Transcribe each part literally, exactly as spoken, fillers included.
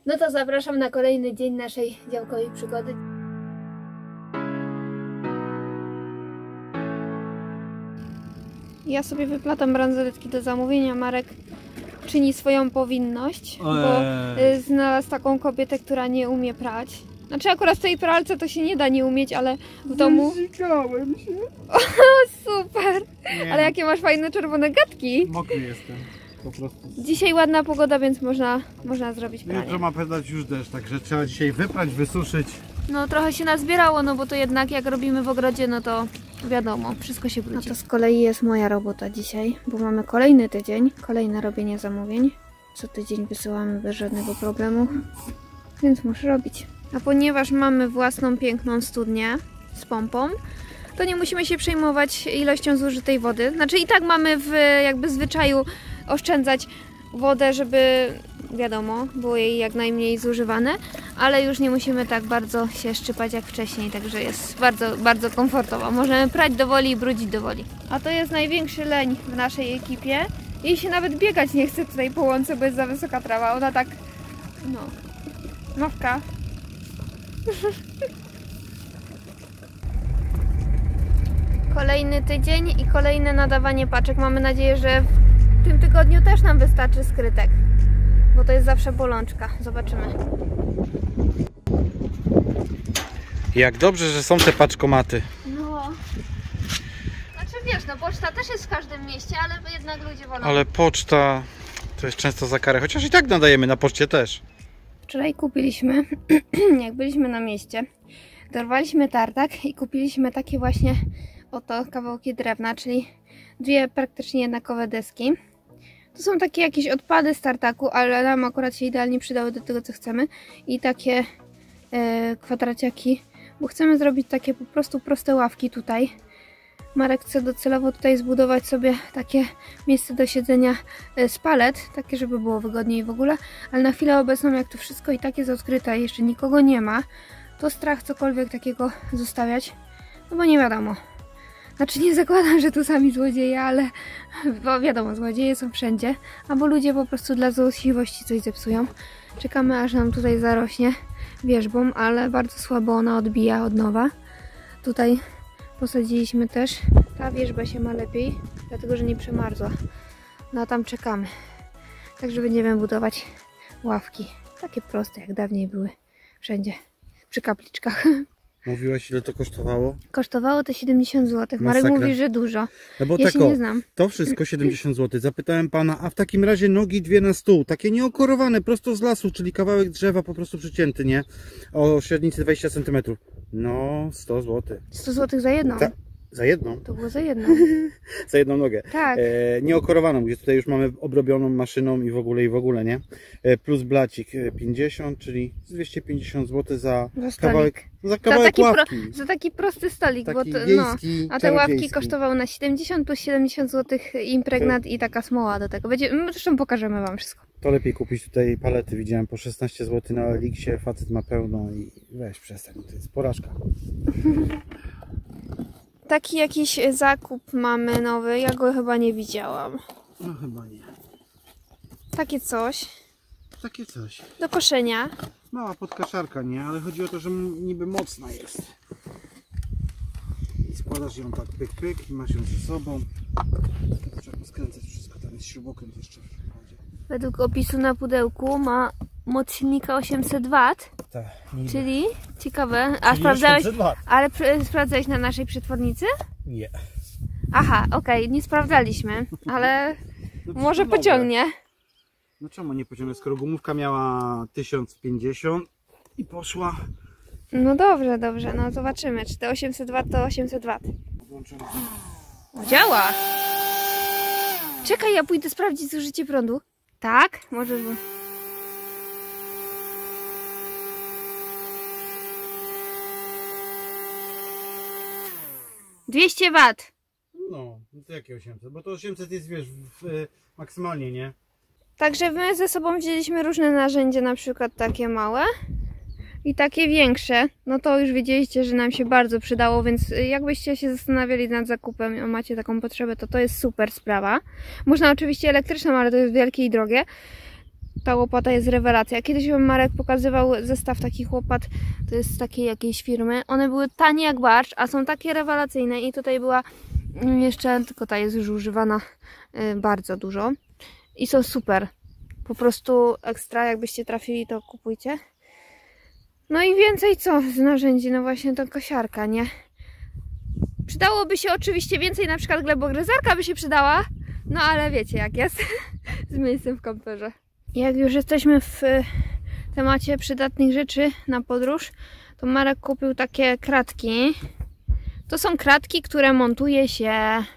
No to zapraszam na kolejny dzień naszej działkowej przygody. Ja sobie wyplatam bransoletki do zamówienia. Marek czyni swoją powinność, eee. bo y, znalazł taką kobietę, która nie umie prać. Znaczy akurat w tej pralce to się nie da nie umieć, ale w domu... Zsikałem się. O, super! Nie. Ale jakie masz fajne czerwone gadki. Mokry jestem. Po prostu. Dzisiaj ładna pogoda, więc można, można zrobić pranie. Jutro ma padać już deszcz, także trzeba dzisiaj wyprać, wysuszyć. No trochę się nazbierało, no bo to jednak jak robimy w ogrodzie, no to wiadomo, wszystko się brudzi. No to z kolei jest moja robota dzisiaj, bo mamy kolejny tydzień, kolejne robienie zamówień. Co tydzień wysyłamy bez żadnego problemu, więc muszę robić. A ponieważ mamy własną piękną studnię z pompą, to nie musimy się przejmować ilością zużytej wody. Znaczy i tak mamy w jakby zwyczaju oszczędzać wodę, żeby wiadomo, było jej jak najmniej zużywane, ale już nie musimy tak bardzo się szczypać jak wcześniej, także jest bardzo, bardzo komfortowo. Możemy prać do woli i brudzić do woli. A to jest największy leń w naszej ekipie. Jej się nawet biegać nie chce tutaj po łące, bo jest za wysoka trawa. Ona tak, no, nowka. Kolejny tydzień i kolejne nadawanie paczek. Mamy nadzieję, że w tym tygodniu też nam wystarczy skrytek, bo to jest zawsze bolączka. Zobaczymy. Jak dobrze, że są te paczkomaty. No. Znaczy wiesz, no poczta też jest w każdym mieście, ale jednak ludzie wolą. Ale poczta to jest często za karę, chociaż i tak nadajemy na poczcie też. Wczoraj kupiliśmy, jak byliśmy na mieście, dorwaliśmy tartak i kupiliśmy takie właśnie oto kawałki drewna, czyli dwie praktycznie jednakowe deski. To są takie jakieś odpady z tartaku, ale nam akurat się idealnie przydały do tego, co chcemy. I takie e, kwadraciaki, bo chcemy zrobić takie po prostu proste ławki tutaj. Marek chce docelowo tutaj zbudować sobie takie miejsce do siedzenia z palet, takie, żeby było wygodniej w ogóle, ale na chwilę obecną, jak to wszystko i tak jest odkryte, jeszcze nikogo nie ma, to strach cokolwiek takiego zostawiać, no bo nie wiadomo. Znaczy nie zakładam, że tu sami złodzieje, ale bo wiadomo, złodzieje są wszędzie, albo ludzie po prostu dla złośliwości coś zepsują. Czekamy, aż nam tutaj zarośnie wierzbą, ale bardzo słabo ona odbija od nowa. Tutaj posadziliśmy też. Ta wierzba się ma lepiej, dlatego że nie przemarzła. No a tam czekamy. Także będziemy budować ławki. Takie proste, jak dawniej były wszędzie. Przy kapliczkach. Mówiłaś, ile to kosztowało? Kosztowało to siedemdziesiąt złotych. Marek Masakra. mówi, że dużo. No bo ja tak się o, nie znam. To wszystko siedemdziesiąt złotych. Zapytałem pana, a w takim razie nogi dwie na stół. Takie nieokorowane, prosto z lasu, czyli kawałek drzewa po prostu przycięty, nie? O średnicy dwadzieścia centymetrów. No, sto złotych. sto złotych za jedną. Ta, za jedną? To było za jedną. Za jedną nogę. Tak. E, nieokorowaną, gdzie tutaj już mamy obrobioną maszyną i w ogóle, i w ogóle, nie? E, plus blacik pięćdziesiąt, czyli dwieście pięćdziesiąt złotych za, za kawałek, za kawałek za taki ławki. Pro, za taki prosty stolik, taki bo to, wiejski, no, a te ławki kosztowały na siedemdziesiąt plus siedemdziesiąt złotych impregnat i taka smoła do tego. Będzie, zresztą pokażemy wam wszystko. To lepiej kupić tutaj palety, widziałem po szesnaście złotych na Eliksie, facet ma pełno i weź przestań, to jest porażka. Taki jakiś zakup mamy nowy, ja go chyba nie widziałam. No chyba nie. Takie coś. Takie coś. Do koszenia. Mała podkaszarka, nie? Ale chodzi o to, że niby mocna jest. I składasz ją tak pyk pyk i masz ją ze sobą. Trzeba skręcać wszystko, tam jest śrubokręt jeszcze w samochodzie. Według opisu na pudełku ma moc silnika osiemset watów. Tak. Czyli ciekawe. A sprawdzałeś? Ale sprawdzałeś na naszej przetwornicy? Nie. Aha, okej, okay, nie sprawdzaliśmy, ale no może pociągnie. No czemu nie pociągnie, skoro gumówka miała tysiąc pięćdziesiąt i poszła. No dobrze, dobrze, no zobaczymy, czy te osiemset watów to osiemset watów. O, działa! Czekaj, ja pójdę sprawdzić zużycie prądu. Tak? Może... dwieście watów. No, to jakie osiemset? Bo to osiemset jest, wiesz, w, w, maksymalnie, nie? Także my ze sobą wzięliśmy różne narzędzia, na przykład takie małe i takie większe. No to już wiedzieliście, że nam się bardzo przydało, więc jakbyście się zastanawiali nad zakupem i macie taką potrzebę, to to jest super sprawa. Można oczywiście elektryczną, ale to jest wielkie i drogie. ta łopata jest rewelacja. Kiedyś wam Marek pokazywał zestaw takich łopat, to jest z takiej jakiejś firmy. One były tanie jak barszcz, a są takie rewelacyjne i tutaj była jeszcze, tylko ta jest już używana bardzo dużo i są super. Po prostu ekstra, jakbyście trafili, to kupujcie. No i więcej co z narzędzi, no właśnie ta kosiarka, nie? Przydałoby się oczywiście więcej, na przykład glebogryzarka by się przydała, no ale wiecie jak jest z miejscem w kamperze. Jak już jesteśmy w temacie przydatnych rzeczy na podróż, to Marek kupił takie kratki. To są kratki, które montuje się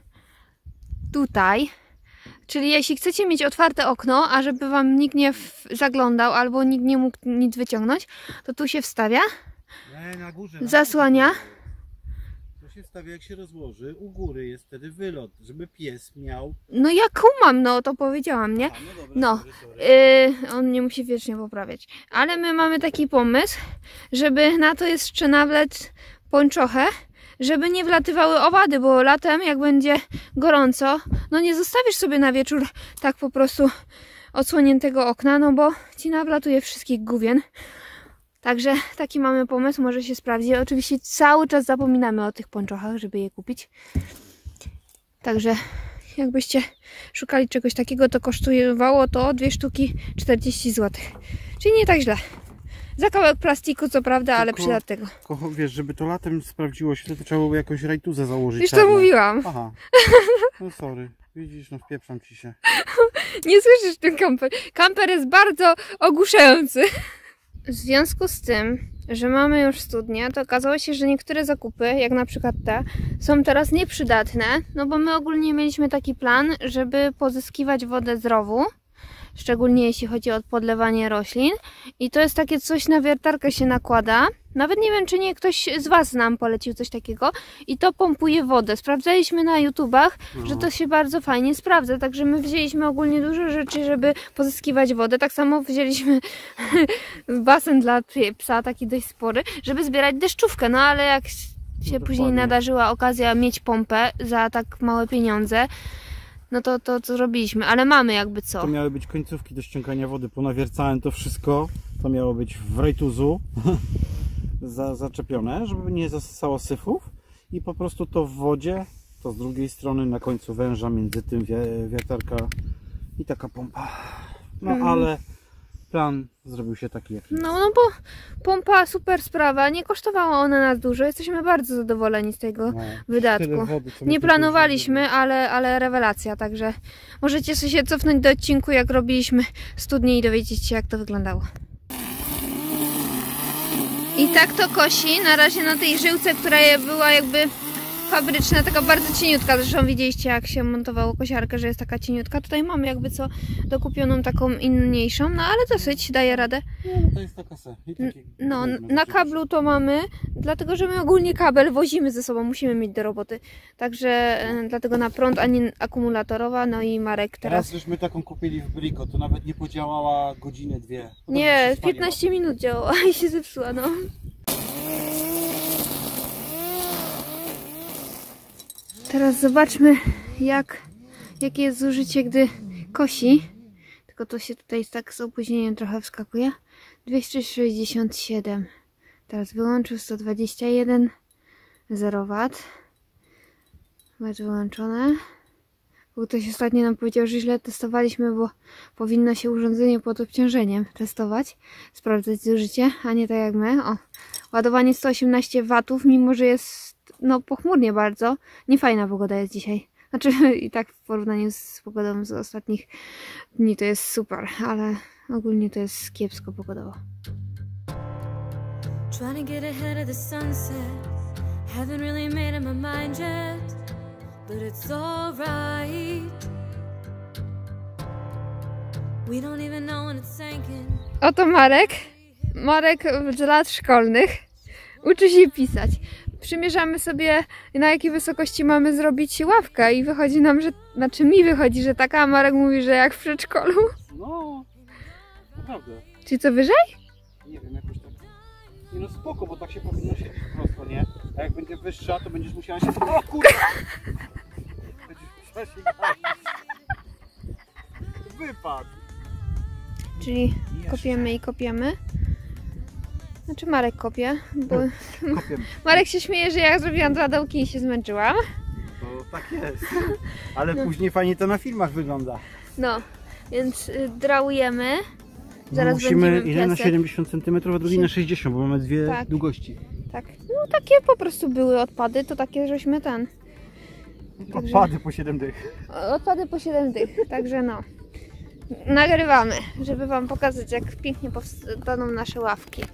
tutaj. Czyli jeśli chcecie mieć otwarte okno, a żeby wam nikt nie zaglądał albo nikt nie mógł nic wyciągnąć, to tu się wstawia, Nie, na górze, zasłania. To się wstawia, jak się rozłoży. U góry jest wtedy wylot, żeby pies miał. No ja kumam, no to powiedziałam, nie? A, no dobra, no, sorry, sorry. Yy, on nie musi wiecznie poprawiać. Ale my mamy taki pomysł, żeby na to jeszcze nawlec pończochę, żeby nie wlatywały owady, bo latem jak będzie gorąco, no nie zostawisz sobie na wieczór tak po prostu odsłoniętego okna, no bo ci nawlatuje wszystkich gówien. Także taki mamy pomysł, może się sprawdzi. Oczywiście cały czas zapominamy o tych pończochach, żeby je kupić. Także jakbyście szukali czegoś takiego, to kosztowało to dwie sztuki czterdzieści złotych. Czyli nie tak źle. Za kawałek plastiku, co prawda, ale Tylko, przydatnego. Tylko, wiesz, żeby to latem sprawdziło się, to trzeba było jakąś rajtuzę założyć. Już to czarną. mówiłam. Aha. No sorry. Widzisz, no wpieprzam ci się. Nie słyszysz ten kamper. Kamper jest bardzo ogłuszający. W związku z tym, że mamy już studnię, to okazało się, że niektóre zakupy, jak na przykład te, są teraz nieprzydatne, no bo my ogólnie mieliśmy taki plan, żeby pozyskiwać wodę z rowu, szczególnie jeśli chodzi o podlewanie roślin. I to jest takie coś, na wiertarkę się nakłada. Nawet nie wiem, czy nie ktoś z was nam polecił coś takiego. I to pompuje wodę. Sprawdzaliśmy na YouTubach, no. że to się bardzo fajnie sprawdza. Także my wzięliśmy ogólnie dużo rzeczy, żeby pozyskiwać wodę. Tak samo wzięliśmy basen dla psa, taki dość spory, żeby zbierać deszczówkę. No ale jak się no, później nadarzyła okazja mieć pompę za tak małe pieniądze, no to to co robiliśmy, ale mamy jakby co. To miały być końcówki do ściągania wody, ponawiercałem to wszystko, to miało być w rajtuzu za, zaczepione, żeby nie zasysało syfów i po prostu to w wodzie, to z drugiej strony na końcu węża, między tym wiertarka i taka pompa. No mm. ale plan zrobił się taki jaki No, no bo pompa super sprawa, nie kosztowała ona nas dużo, jesteśmy bardzo zadowoleni z tego no, wydatku. Wody, nie planowaliśmy, ale, ale rewelacja, także możecie sobie się cofnąć do odcinku, jak robiliśmy studnię i dowiedzieć się, jak to wyglądało. I tak to kosi, na razie na tej żyłce, która była jakby fabryczna, taka bardzo cieniutka. Zresztą widzieliście, jak się montowało kosiarkę, że jest taka cieniutka. Tutaj mamy jakby co dokupioną taką inniejszą, no ale dosyć daje radę. No to jest taka se. I taki no, na kablu to mamy, dlatego że my ogólnie kabel wozimy ze sobą, musimy mieć do roboty. Także e, dlatego na prąd, a nie akumulatorowa, no i Marek teraz. Teraz żeśmy taką kupili w Brico, to nawet nie podziałała godzinę, dwie. Potem nie, piętnaście minut działała i się zepsuła, no. Teraz zobaczmy, jak, jakie jest zużycie, gdy kosi. Tylko to się tutaj tak z opóźnieniem trochę wskakuje. dwieście sześćdziesiąt siedem. Teraz wyłączył sto dwadzieścia jeden. zero watów. Będzie wyłączone. Bo ktoś ostatnio nam powiedział, że źle testowaliśmy, bo powinno się urządzenie pod obciążeniem testować. Sprawdzać zużycie, a nie tak jak my. O, ładowanie sto osiemnaście watów, mimo że jest no pochmurnie bardzo. Niefajna pogoda jest dzisiaj. Znaczy i tak w porównaniu z pogodą z ostatnich dni to jest super, ale ogólnie to jest kiepsko pogodowo. Trying to get ahead of the sunset. Haven't really made up my mind yet, but it's alright. We don't even know when it's sinking. Oto Marek. Marek z lat szkolnych. Uczy się pisać. Przymierzamy sobie, na jakiej wysokości mamy zrobić ławkę i wychodzi nam, że, znaczy mi wychodzi, że taka, a Marek mówi, że jak w przedszkolu. No, naprawdę. Czyli co, wyżej? Nie wiem, jakoś tak. Nie no spoko, bo tak się powinno siedzieć prosto, nie? A jak będzie wyższa, to będziesz musiała się... O kurwa! Będziesz musiała się... Wypadł! czyli kopiemy i kopiemy. Znaczy Marek kopie, bo Kopiemy. Marek się śmieje, że ja zrobiłam dwa dołki i się zmęczyłam. To tak jest. Ale No. później fajnie to na filmach wygląda. No, więc y, drałujemy. No Zaraz musimy będziemy ile na piasek. siedemdziesiąt centymetrów, a drugi na sześćdziesiąt, bo mamy dwie Tak. długości. Tak, no takie po prostu były odpady, to takie żeśmy ten. Także- Odpady po siedem dych. Odpady po siedem dych, także no. Nagrywamy, żeby wam pokazać, jak pięknie powstaną nasze ławki.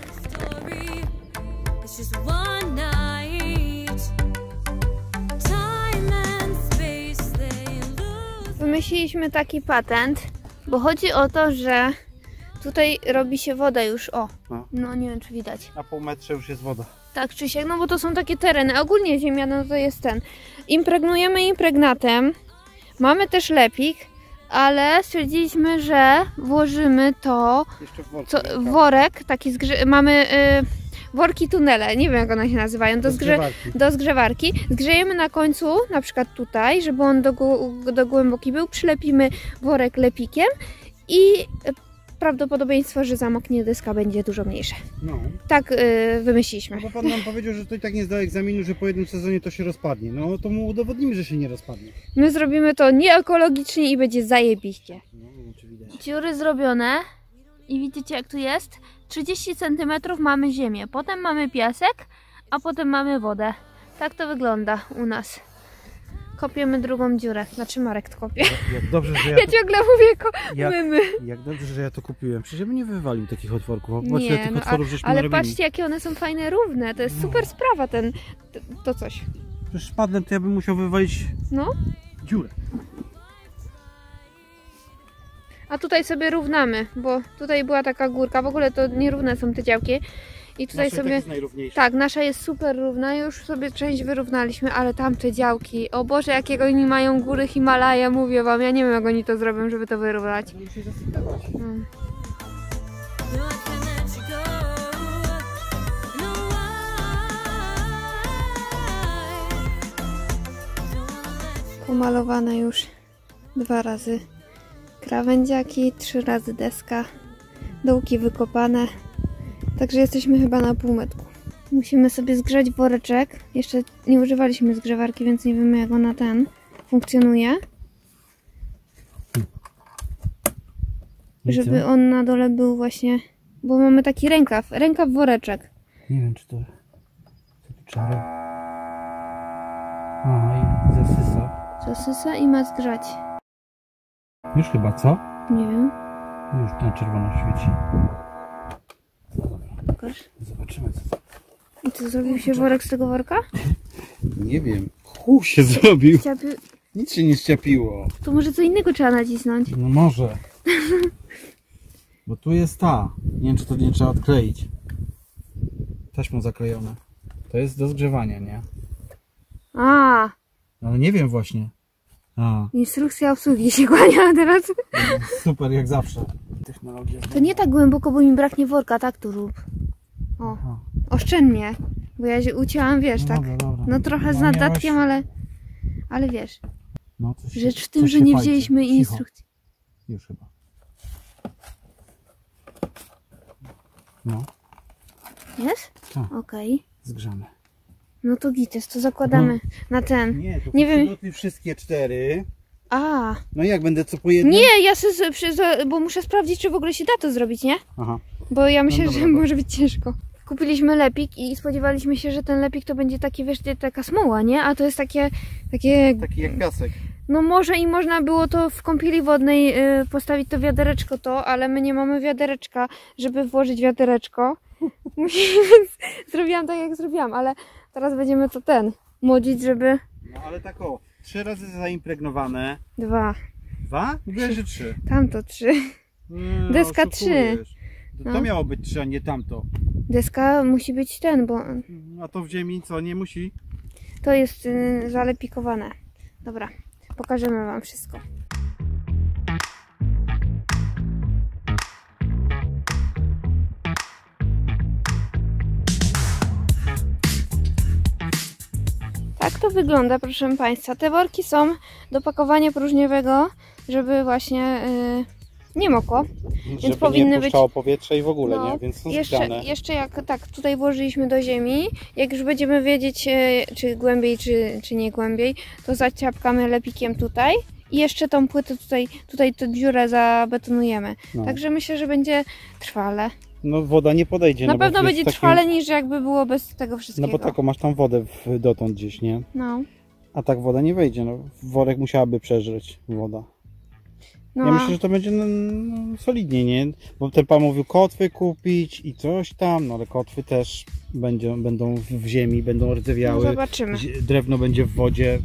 It's just one night. Time and space they lose. Wymyśliliśmy taki patent, bo chodzi o to, że tutaj robi się woda już, o, No. no nie wiem czy widać. Na pół metrze już jest woda. Tak czy siak, no bo to są takie tereny, ogólnie ziemia no to jest ten. Impregnujemy impregnatem, mamy też lepik, ale stwierdziliśmy, że włożymy to Jeszcze w worku. co, w worek, taki zgrze- mamy y, worki tunele, nie wiem jak one się nazywają, do, zgrze- zgrzewarki. do zgrzewarki. Zgrzejemy na końcu, na przykład tutaj, żeby on do, gł- do głęboki był, przylepimy worek lepikiem i y, prawdopodobieństwo, że zamoknie deska będzie dużo mniejsze. No. Tak y, wymyśliliśmy. No bo pan nam powiedział, że to i tak nie zdał egzaminu, że po jednym sezonie to się rozpadnie. No to mu udowodnimy, że się nie rozpadnie. My zrobimy to nieekologicznie i będzie zajebiście. No, nie wiem, czy widać. Dziury zrobione i widzicie jak tu jest? trzydzieści centymetrów mamy ziemię, potem mamy piasek, a potem mamy wodę. Tak to wygląda u nas. Kopiemy drugą dziurę, znaczy Marek to kopie. Jak dobrze, że ja Ja to, ciągle mówię ko jak, mymy. jak dobrze, że ja to kupiłem. Przecież ja bym nie wywalił takich otworków. Bo Nie, tyle tych no, otworów żeśmy ale narobili. patrzcie jakie one są fajne, równe. To jest super sprawa ten, to, to coś. Przecież szpadlem to ja bym musiał wywalić No, dziurę. a tutaj sobie równamy, bo tutaj była taka górka, w ogóle to nierówne są te działki. I tutaj Nasze i tak sobie... jest najrówniejsze. Tak, nasza jest super równa, już sobie część wyrównaliśmy, ale tamte działki, o Boże, jakiego oni mają góry Himalaja, mówię wam, ja nie wiem jak oni to zrobią, żeby to wyrównać. To musi zasypywać. Mm. No, I can't let you go. No, I don't wanna let you Pomalowane już dwa razy krawędziaki, trzy razy deska, dołki wykopane, także jesteśmy chyba na półmetku. Musimy sobie zgrzać woreczek, jeszcze nie używaliśmy zgrzewarki, więc nie wiemy jak ona ten funkcjonuje. Żeby on na dole był właśnie, bo mamy taki rękaw, rękaw woreczek. Nie wiem, czy to... Co tu trzeba robić? A, i zasysa. Zasysa i ma zgrzać. Już chyba, co? Nie wiem, Już na czerwono świeci. pokaż. Zobaczymy, co to... I co, zrobił się worek z tego worka? Nie wiem. Hu się zrobił. Chciałaby... Nic się nie ściapiło. To może co innego trzeba nacisnąć. No może. Bo tu jest ta. Nie wiem, czy to nie trzeba odkleić. Taśmą zaklejone. To jest do zgrzewania, nie? A, Ale nie wiem właśnie. A, instrukcja obsługi się kłania teraz. super jak zawsze. Technologia. To nie tak głęboko, bo mi braknie worka, tak tu rób. O, Aha. oszczędnie. Bo ja się ucięłam, wiesz, No tak. dobra, dobra. No trochę z No, nadatkiem, miałaś- ale... Ale wiesz, No, coś się- rzecz w tym, coś że się nie fajczy. wzięliśmy Cicho. instrukcji. Już chyba. No, Jest? tak. Okej. Zgrzane. No to gites, to zakładamy na ten. Nie, to Nie wiem. przygotuj wszystkie cztery. A, No jak będę co po jednym? nie, ja sobie, przy- za- bo muszę sprawdzić, czy w ogóle się da to zrobić, nie? Aha. Bo ja myślę, No że dobra, dobra. może być ciężko. Kupiliśmy lepik i spodziewaliśmy się, że ten lepik to będzie taki, wiesz, taka smoła, nie? A to jest takie, takie, Taki jak piasek. no może i można było to w kąpieli wodnej y, postawić to wiadereczko to, ale my nie mamy wiadereczka, żeby włożyć wiadereczko. Więc zrobiłam tak, jak zrobiłam, ale teraz będziemy to ten, modzić, żeby... No ale tak o, trzy razy zaimpregnowane. Dwa, Dwa? Mówiłeś, że trzy. tamto trzy. Nie, Deska oszukujesz. To, to No. miało być trzy, a nie tamto. Deska musi być ten, bo A to w ziemi co, nie musi? to jest y, zalepikowane. Dobra, pokażemy wam wszystko. Tak to wygląda, proszę Państwa. Te worki są do pakowania próżniowego, żeby właśnie nie mokło. Żeby powinny nie być- puszczało powietrze i w ogóle, No, nie? Więc są Jeszcze, zgrane. jeszcze jak tak tutaj włożyliśmy do ziemi, jak już będziemy wiedzieć, e, czy głębiej, czy, czy nie głębiej, to zaciapkamy lepikiem tutaj i jeszcze tą płytę tutaj, tutaj tę dziurę zabetonujemy. No. Także myślę, że będzie trwale. No woda nie podejdzie. Na no, bo pewno jest będzie takim- trwale niż jakby było bez tego wszystkiego. No bo taką masz tam wodę w, dotąd gdzieś, nie? No. A tak woda nie wejdzie, no. Worek musiałaby przeżreć woda. No, Ja a- myślę, że to będzie no, no, solidnie, nie? Bo ten pan mówił kotwy kupić i coś tam, no ale kotwy też będzie, będą w, w ziemi, będą no rdzewiały. zobaczymy. Zie- Drewno będzie w wodzie.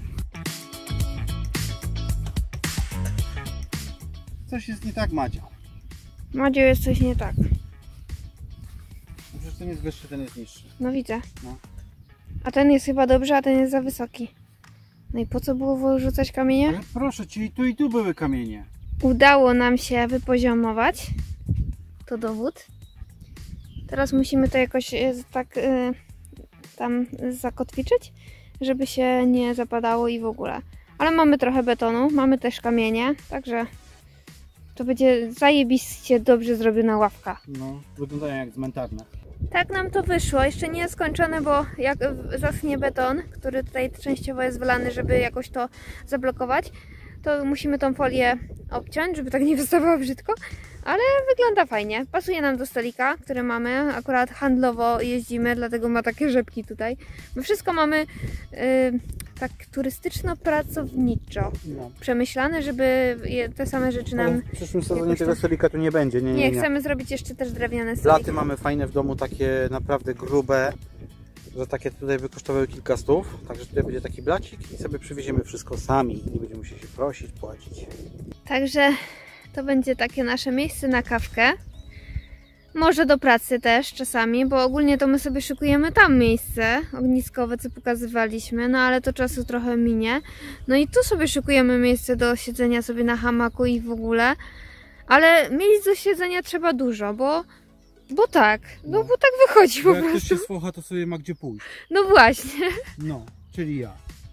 Coś jest nie tak, Madzia. Madziu, jest coś nie tak. Przecież ten jest wyższy, ten jest niższy. No widzę. No. A ten jest chyba dobrze, a ten jest za wysoki. No i po co było rzucać kamienie? Ale proszę cię, i tu i tu były kamienie. Udało nam się wypoziomować. To dowód. Teraz musimy to jakoś e, tak e, tam zakotwiczyć, żeby się nie zapadało i w ogóle. Ale mamy trochę betonu, mamy też kamienie, także to będzie zajebiście dobrze zrobiona ławka. No, wyglądają jak cmentarne. Tak nam to wyszło. Jeszcze nie jest skończone, bo jak zaschnie beton, który tutaj częściowo jest wylany, żeby jakoś to zablokować, to musimy tą folię obciąć, żeby tak nie wystawało brzydko, ale wygląda fajnie. Pasuje nam do stolika, który mamy. Akurat handlowo jeździmy, dlatego ma takie rzepki tutaj. My wszystko mamy yy, tak turystyczno-pracowniczo No. przemyślane, żeby je, te same rzeczy nam... W przyszłym sezonie jakoś tego tam- stolika tu nie będzie, nie, nie, Nie, nie. chcemy zrobić jeszcze też drewniane stoliki. Blaty mamy fajne w domu, takie naprawdę grube, że takie tutaj by kosztowały kilka stów. Także tutaj będzie taki blacik i sobie przywieziemy wszystko sami. Nie będziemy musieli się prosić, płacić. Także to będzie takie nasze miejsce na kawkę. Może do pracy też czasami, bo ogólnie to my sobie szykujemy tam miejsce ogniskowe, co pokazywaliśmy, no ale to czasu trochę minie. No i tu sobie szykujemy miejsce do siedzenia sobie na hamaku i w ogóle. Ale miejsc do siedzenia trzeba dużo, bo, bo tak, no bo tak wychodzi po prostu. słucha, to sobie ma gdzie pójść. No właśnie. No, czyli ja.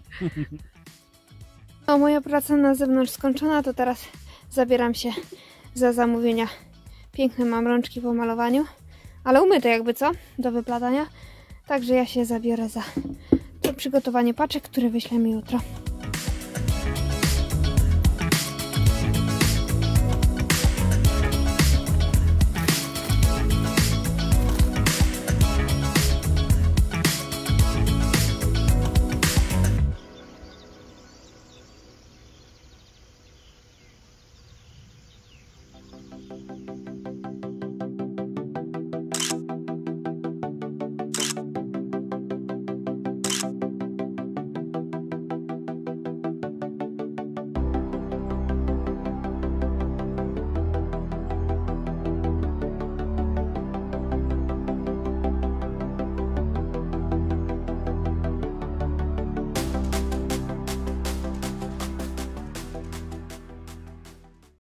O, moja praca na zewnątrz skończona, to teraz zabieram się za zamówienia. Piękne mam rączki po malowaniu, ale umyte jakby co, do wyplatania. Także ja się zabiorę za to przygotowanie paczek, które wyślemy jutro.